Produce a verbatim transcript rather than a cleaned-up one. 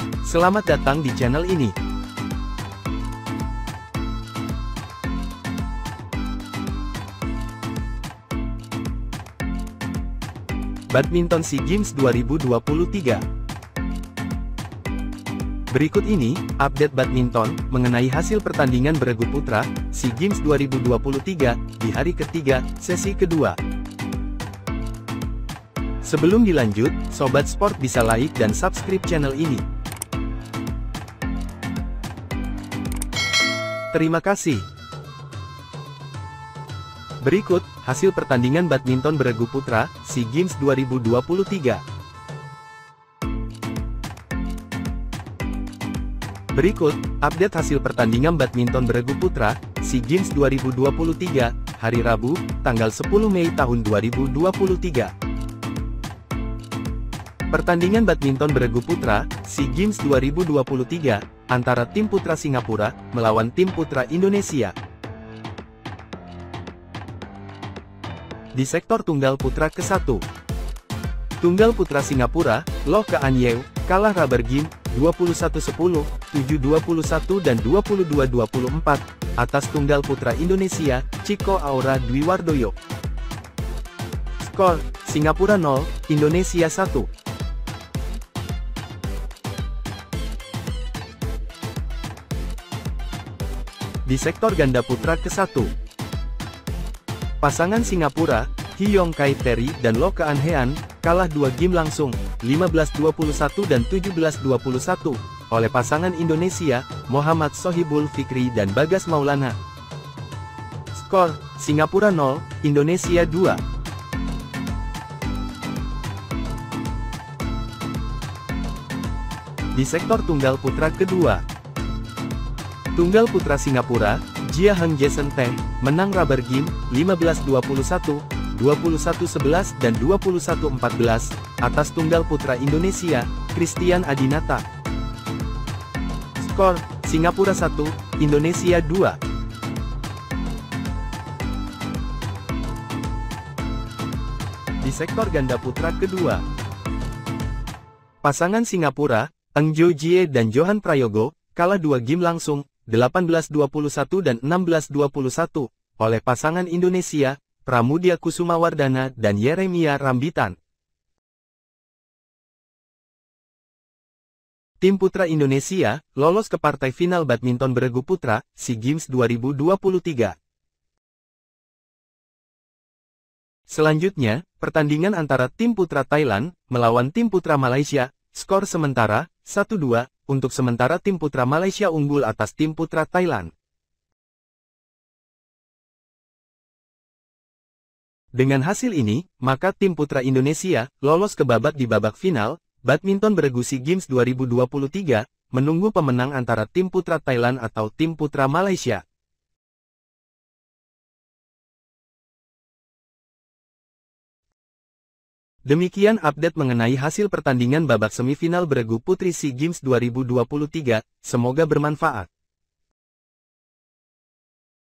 Selamat datang di channel ini. Badminton SEA Games dua ribu dua puluh tiga. Berikut ini, update badminton, mengenai hasil pertandingan beregu putra, SEA Games dua ribu dua puluh tiga, di hari ketiga, sesi kedua. Sebelum dilanjut, Sobat Sport bisa like dan subscribe channel ini. Terima kasih. Berikut, hasil pertandingan badminton beregu putra, SEA Games dua ribu dua puluh tiga. Berikut, update hasil pertandingan badminton beregu putra, SEA Games dua ribu dua puluh tiga, hari Rabu, tanggal sepuluh Mei tahun dua ribu dua puluh tiga. Pertandingan badminton beregu putra, SEA Games dua ribu dua puluh tiga, antara tim putra Singapura, melawan tim putra Indonesia. Di sektor tunggal putra ke satu. Tunggal putra Singapura, Loh Kean Yew, kalah rubber game, dua puluh satu sepuluh, tujuh dua puluh satu dan dua puluh dua dua puluh empat, atas tunggal putra Indonesia, Chico Aura Dwi Wardoyo. Skor, Singapura nol, Indonesia satu. Di sektor ganda putra ke satu. Pasangan Singapura, Hyong Kai Terry dan Loh Kean Hean, kalah dua game langsung, lima belas dua puluh satu dan tujuh belas dua puluh satu, oleh pasangan Indonesia, Muhammad Sohibul Fikri dan Bagas Maulana. Skor, Singapura nol, Indonesia dua. Di sektor tunggal putra kedua. Tunggal putra Singapura, Jia Heng Jason Teng, menang rubber game, lima belas dua puluh satu, dua puluh satu sebelas dan dua puluh satu empat belas, atas tunggal putra Indonesia, Christian Adinata. Skor, Singapura satu, Indonesia dua. Di sektor ganda putra kedua. Pasangan Singapura, Eng Jo Jie dan Johan Prayogo, kalah dua game langsung, delapan belas dua puluh satu dan enam belas dua puluh satu, oleh pasangan Indonesia, Pramudia Kusumawardana dan Yeremia Rambitan. Tim putra Indonesia, lolos ke partai final badminton beregu putra, SEA Games dua ribu dua puluh tiga. Selanjutnya, pertandingan antara tim putra Thailand, melawan tim putra Malaysia, skor sementara, satu dua, untuk sementara tim putra Malaysia unggul atas tim putra Thailand. Dengan hasil ini, maka tim putra Indonesia, lolos ke babak di babak final, badminton beregu SEA Games dua ribu dua puluh tiga, menunggu pemenang antara tim putra Thailand atau tim putra Malaysia. Demikian update mengenai hasil pertandingan babak semifinal beregu putri SEA Games dua ribu dua puluh tiga, semoga bermanfaat.